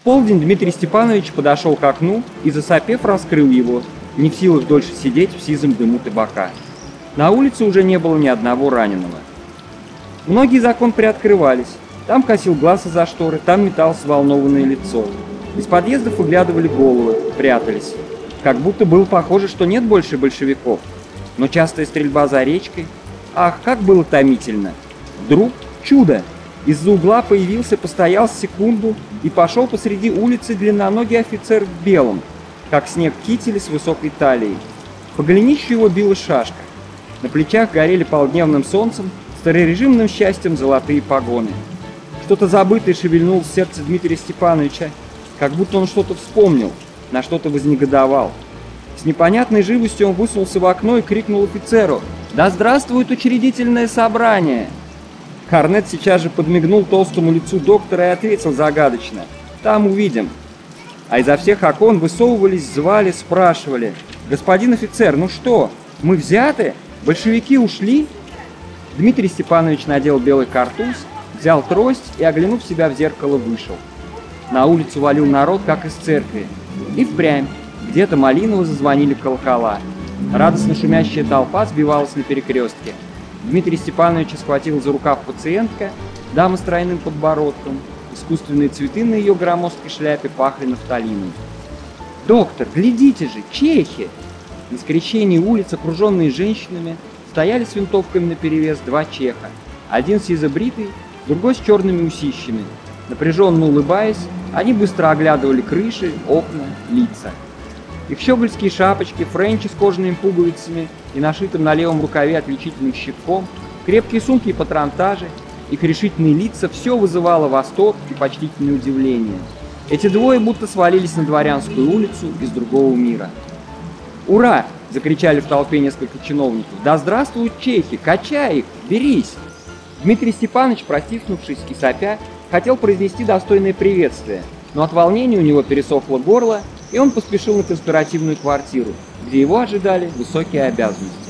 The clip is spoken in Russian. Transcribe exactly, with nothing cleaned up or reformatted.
полдень Дмитрий Степанович подошел к окну и, засопев, раскрыл его, не в силах дольше сидеть в сизом дыму табака. На улице уже не было ни одного раненого. Многие из окон приоткрывались. Там косил глаз из-за шторы, там металось взволнованное лицо. Из подъездов выглядывали головы, прятались. Как будто было похоже, что нет больше большевиков. Но частая стрельба за речкой. Ах, как было томительно! Вдруг чудо! Из-за угла появился, постоял секунду и пошел посреди улицы длинноногий офицер в белом, как снег кителе с высокой талией. По голенищу его била шашка. На плечах горели полдневным солнцем, старорежимным счастьем золотые погоны. Что-то забытое шевельнулось в сердце Дмитрия Степановича, как будто он что-то вспомнил, на что-то вознегодовал. С непонятной живостью он высунулся в окно и крикнул офицеру: «Да здравствует учредительное собрание!» Корнет сейчас же подмигнул толстому лицу доктора и ответил загадочно: «Там увидим». А изо всех окон высовывались, звали, спрашивали: «Господин офицер, ну что, мы взяты? Большевики ушли?» Дмитрий Степанович надел белый картуз, взял трость и, оглянув себя в зеркало, вышел. На улицу валил народ, как из церкви. И впрямь, где-то малиново зазвонили колокола. Радостно шумящая толпа сбивалась на перекрестке. Дмитрий Степанович схватил за рукав пациентка, дама с тройным подбородком. Искусственные цветы на ее громоздкой шляпе пахли нафталином. «Доктор, глядите же, чехи!» На скрещении улиц, окруженные женщинами, стояли с винтовками наперевес два чеха. Один сизобритый, другой с черными усищами. Напряженно улыбаясь, они быстро оглядывали крыши, окна, лица. Их щегольские шапочки, френчи с кожаными пуговицами и нашитым на левом рукаве отличительным щитком, крепкие сумки и патронтажи, их решительные лица — все вызывало восторг и почтительное удивление. Эти двое будто свалились на Дворянскую улицу из другого мира. «Ура!» — закричали в толпе несколько чиновников. «Да здравствуют чехи! Качай их! Берись!» Дмитрий Степанович, протиснувшись и сопя, хотел произнести достойное приветствие, но от волнения у него пересохло горло, и он поспешил на конспиративную квартиру, где его ожидали высокие обязанности.